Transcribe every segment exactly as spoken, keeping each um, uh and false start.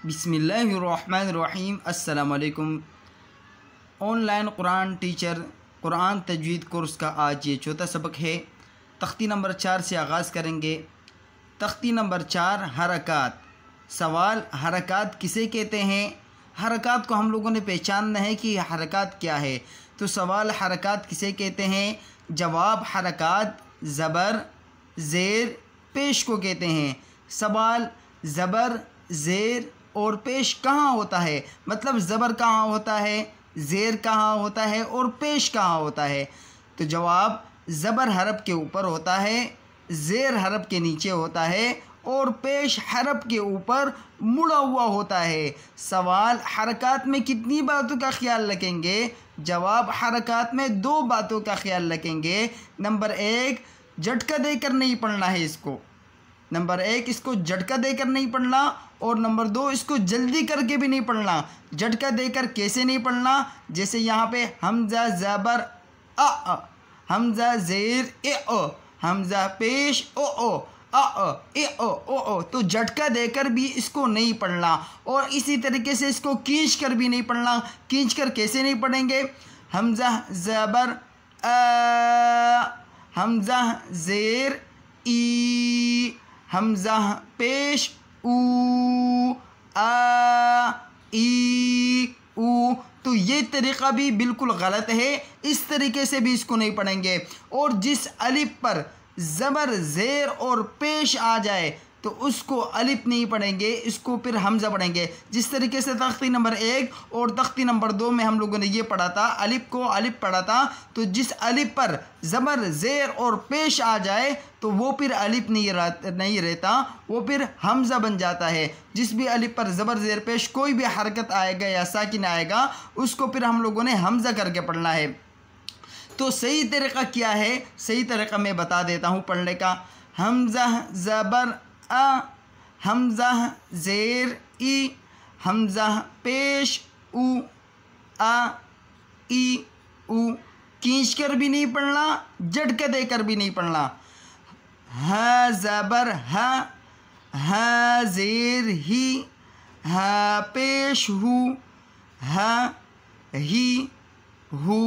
بسم اللہ الرحمن الرحیم۔ السلام علیکم۔ Online Quran teacher Quran تجوید کورس کا آج یہ چوتھا سبق ہے۔ تختی نمبر چار سے آغاز کریں گے۔ تختی نمبر چار، حرکات۔ سوال: حرکات کسے کہتے ہیں؟ حرکات کو ہم لوگوں نے پہچاننا ہے کہ حرکات کیا ہے۔ تو سوال: حرکات کسے کہتے ہیں؟ جواب: حرکات زبر، زیر، پیش کو کہتے ہیں۔ سوال: زبر، زیر اور پیش کہاں ہوتا ہے؟ مطلب زبر کہاں ہوتا ہے، زیر کہاں ہوتا ہے اور پیش کہاں ہوتا ہے؟ تو جواب: زبر حرف کے اوپر ہوتا ہے، زیر حرف کے نیچے ہوتا ہے اور پیش حرف کے اوپر مڑا ہوا ہوتا ہے۔ سوال: حرکات میں کتنی باتوں کا خیال رکھیں گے؟ جواب: حرکات میں دو باتوں کا خیال رکھیں گے۔ نمبر ایک، جھٹکا دے کر نہیں پڑھنا ہے اس کو۔ نمبر ایک، اس کو جھٹکا دے کر نہیں پڑھنا، اور نمبر دو، اس کو جلدی کر کے بھی نہیں پڑھنا۔ جھٹکا دے کر کیسے نہیں پڑھنا؟ جیسے یہاں پہ حمزہ زبر ا، حمزہ زیر اے او، حمزہ پیش او او، ا اے او او او، تو جھٹکا دے کر بھی اس کو نہیں پڑھنا، اور اسی طریقے سے اس کو کھینچ کر بھی نہیں پڑھنا۔ کھینچ کر کیسے نہیں پڑھیں گے؟ حمزہ زبر ا، حمزہ زیر ای، حمزہ پیش او، آ ای او، تو یہ طریقہ بھی بالکل غلط ہے۔ اس طریقے سے بھی اس کو نہیں پڑھیں گے۔ اور جس الف پر زبر، زیر اور پیش آ جائے تو اس کو الف نہیں پڑھیں گے، اس کو پھر حمزہ پڑھیں گے۔ جس طریقے سے تختی نمبر ایک اور تختی نمبر دو میں ہم لوگوں نے یہ پڑھا تھا، الف کو الف پڑھا تھا، تو جس الف پر زبر، زیر اور پیش آ جائے تو وہ پھر الف نہیں رہتا، وہ پھر حمزہ بن جاتا ہے۔ جس بھی الف پر زبر، زیر، پیش کوئی بھی حرکت آئے گا یا ساکن آئے گا، اس کو پھر ہم لوگوں نے حمزہ کر کے پڑھنا ہے۔ تو صحیح طریقہ کیا ہے؟ صحیح طریقہ میں بتا دیتا ہوں پڑھنے کا۔ حمزہ زبر ا، حمزہ زیر ای، حمزہ پیش او، آ ای او، کھینچ کر بھی نہیں پڑھنا، جھٹکا دے کر بھی نہیں پڑھنا۔ ہ زبر ہ، ہ زیر ہی، ہ پیش ہو، ہ ہی ہو۔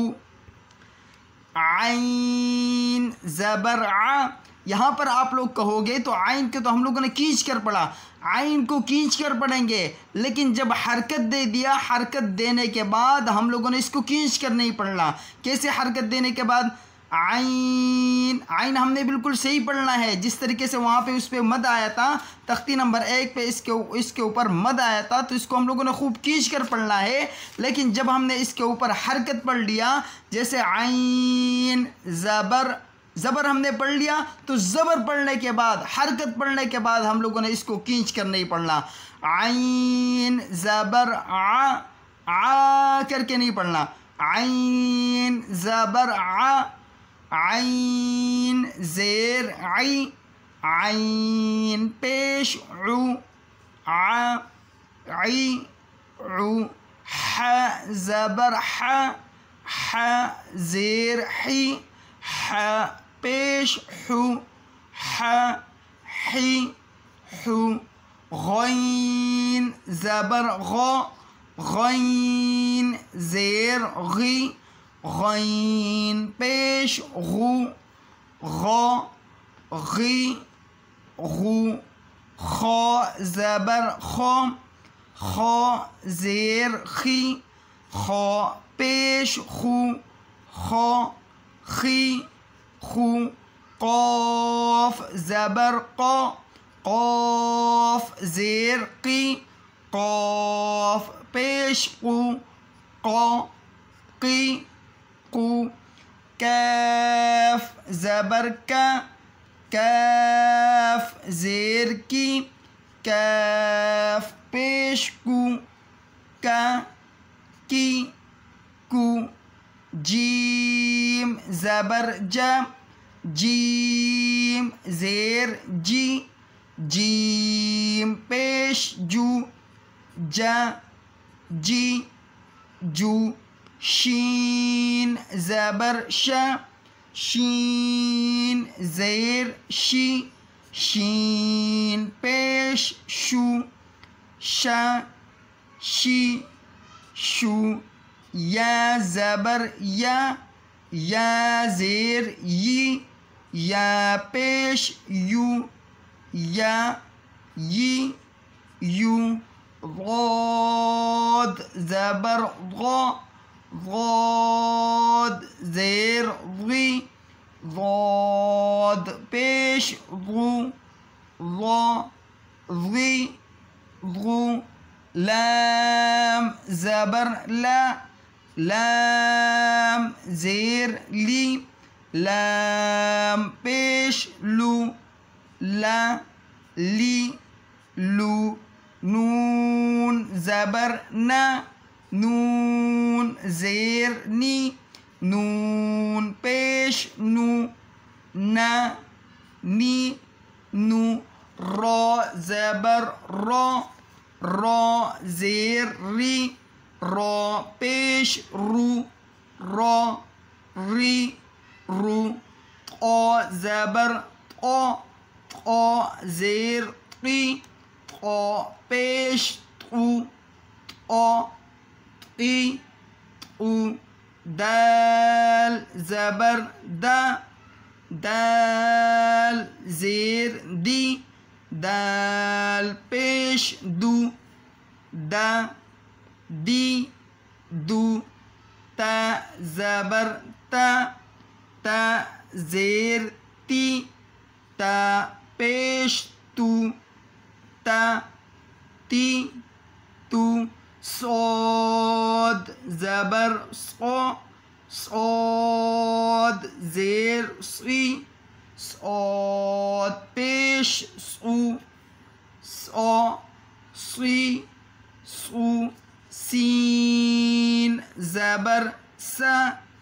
عین زبر ع، یہاں پر آپ لوگ کہو گے تو عین کے تو ہم لوگوں نے کھینچ کر پڑھا، عین کو کھینچ کر پڑھیں گے، لیکن جب حرکت دے دیا، حرکت دینے کے بعد ہم لوگوں نے اس کو کھینچ کر نہیں پڑھنا۔ کیسے حرکت دینے کے بعد؟ عین، عین ہم نے بالکل صحیح پڑھنا ہے، جس طریقے سے وہاں پہ اس پہ مد آیا تھا، تختی نمبر ایک پہ اس کے اس کے اوپر مد آیا تھا، تو اس کو ہم لوگوں نے خوب کھینچ کر پڑھنا ہے۔ لیکن جب ہم نے اس کے اوپر حرکت پڑھ لیا، جیسے عین زبر، زبر ہم نے پڑھ لیا، تو زبر پڑھنے کے بعد، حرکت پڑھنے کے بعد ہم لوگوں نے اس کو کھینچ کر نہیں پڑھنا۔ عین زبر ع، ع کر کے نہیں پڑھنا۔ عین زبر ع، عین زیر عی، عین پیش عو، ع عی عو۔ ح زبر ح، ح زیر حی، ح پیش حو، ح حی حو۔ غین زبر غ، غین زیر غی، غین پیش غو، غ غی غو۔ خ زبر خ، خ زیر خی، خ پیش خو، خ خی خو۔ قاف زبر ق، قاف زیر قی، قاف پیش قو، ق قی قو۔ کاف زبر ک، کاف زیر کی، کاف پیش کو، کا کی کو۔ جیم زبر ج، جیم زیر جی، جیم پیش جو، ج جی جو۔ شین زبر ش، شین زیر شی، شین پیش شو، شا شی شو یا زبر یا یا زیر ی یا پیش یو یا ی یو غاد زبر غا غاد زیر غی غاد پیش غو غا غی غو لام زبر لا لام زیر لی لام پیش لو لا لی لو نون زبر نا نون زیر نی نون پیش نو نا نی نو را زبر را را زیر ری را پیش رو را ری رو قا زبر قا قا زیر قی قا پیش قو قا قی قو دال زبر دا دال زیر دی دال پیش دو دا دی دو تا زبر تا تا زیر تی تا پیش تو تا تی تو صاد زبر صا صاد زیر صی صاد پیش صو صا صی صو سین زبر سا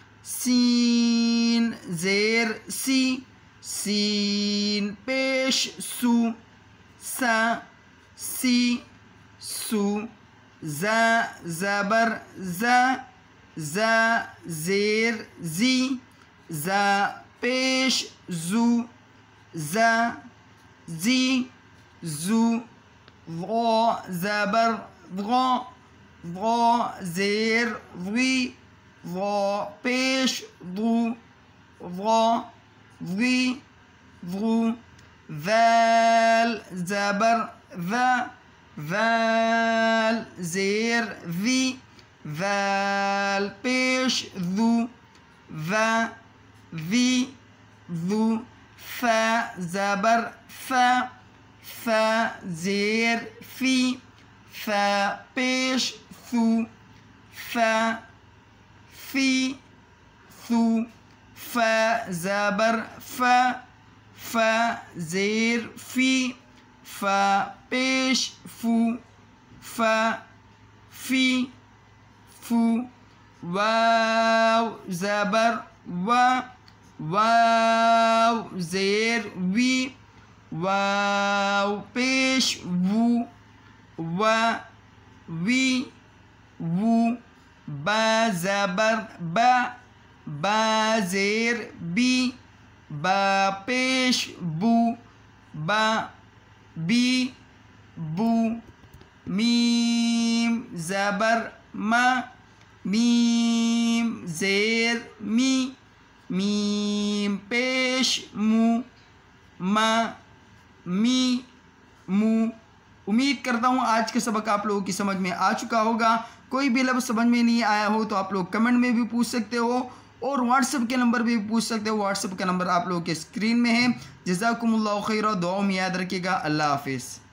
سین زیر سی سین پیش سو سا سی سو زا زبر زا زا زیر زی زا پیش زو زا زی زو غا زبر غا غا زیر غی غا پیش غو غا غی غو ذال زبر ذا ذال زیر ذی ذال پیش ذو ذا ذی ذو فا زبر فا فا زیر فی فا پیش ثو فا فی ثو فا زبر فا فا زیر فی فا پیش فو فا فی فو واو زبر وا واو زیر وی واو پیش وو وا وی وو با زبر با با زیر بی با پیش بو با بی بو میم زبر ما میم زیر می میم پیش مو ما می مو امید کرتا ہوں آج کا سبق آپ لوگوں کی سمجھ میں آ چکا ہوگا. کوئی بھی لفظ سمجھ میں نہیں آیا ہو تو آپ لوگ کمنٹ میں بھی پوچھ سکتے ہو اور واٹس ایپ کے نمبر بھی پوچھ سکتے ہو. واٹس ایپ کا نمبر آپ لوگوں کے اسکرین میں ہے. جزاکم اللہ خیر. دعاؤں میں یاد رکھیے گا. اللہ حافظ.